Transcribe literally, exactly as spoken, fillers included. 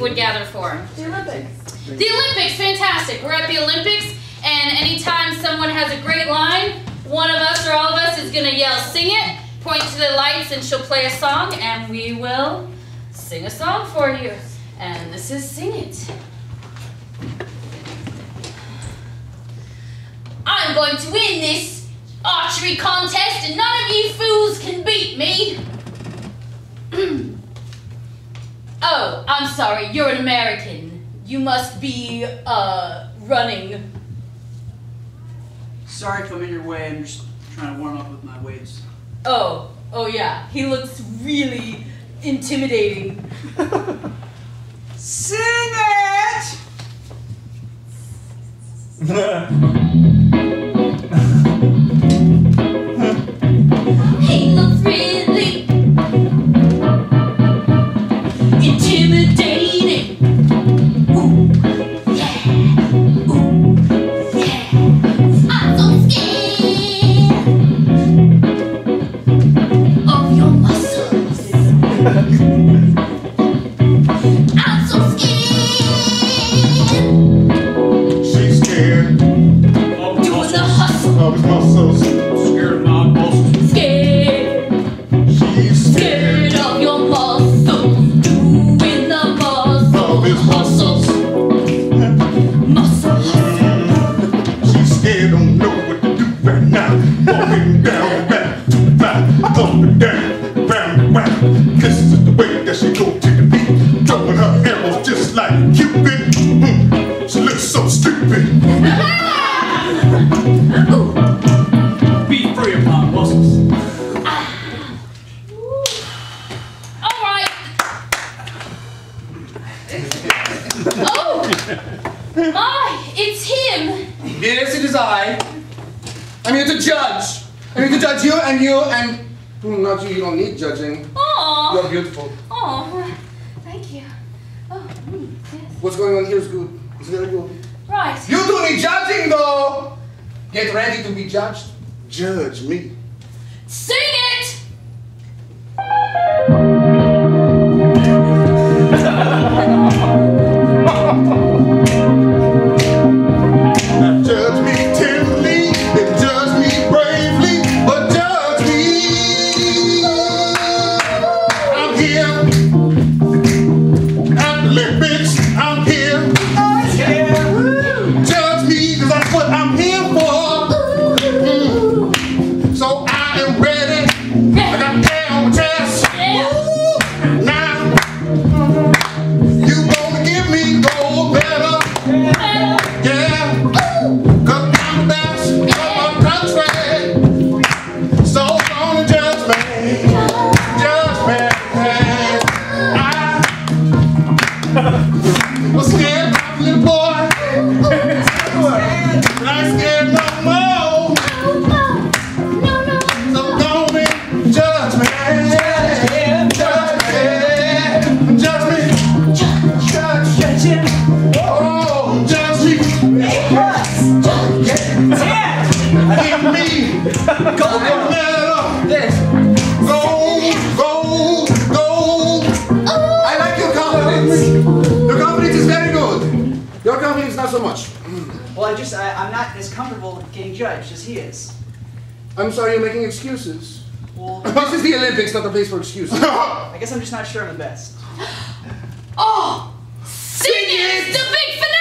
would gather for? The Olympics. The Olympics, fantastic. We're at the Olympics, and anytime someone has a great line, one of us or all of us is gonna yell, sing it, point to the lights, and she'll play a song, and we will sing a song for you. And this is Sing It. I'm going to win this archery contest, and none of you fools can beat me. Oh, I'm sorry, you're an American. You must be, uh, running. Sorry if I'm in your way, I'm just trying to warm up with my weights. Oh, oh yeah, he looks really intimidating. Sing it! He looks really intimidating. Ooh, yeah, ooh, yeah. I'm so scared of your muscles. I'm so scared. She's scared Doing the hustle. of his muscles. Scared of my muscles. Scared. She's scared Scared of your muscles. Doing the muscles. of his muscles. Muscle hustle. She's scared, don't know what to do right now. Walking down, back to back, up and down, round and round. This is the way that she go to the beat, throwing her arrows just like Cupid. Mm, she looks so stupid. Be free of my muscles. All right. Oh, my, it's him. Yes, it is I. I'm here to judge. I'm here to judge you and you and... Hmm, not you, you don't need judging. Aw. You're beautiful. Oh, thank you. Oh, mm, yes. What's going on here is good. It's very good. Right. You do need judging though. Get ready to be judged. Judge me. Sing it. Now judge me tenderly, then judge me bravely, but judge me. I'm here at the Olympics. I'm here. Judge me, cause that's what I'm here for. Mm. So I am ready. I got hair on my chest. Yeah. Now you gonna give me gold medal. Yeah, cause I'm the best of my country. So gonna judge me, judge me. I was scared of a little boy, but I ain't scared no more. So gonna judge me, judge me, judge me, judge me. Oh, judge me. Give me gold medal. Gold, gold, gold. I like your confidence. Your confidence is very good. Your confidence not so much. Well, I just, I, I'm not as comfortable getting judged as he is. I'm sorry you're making excuses. Well, This is the Olympics, not a place for excuses. I guess I'm just not sure I'm the best. Oh, sing it. The big finale.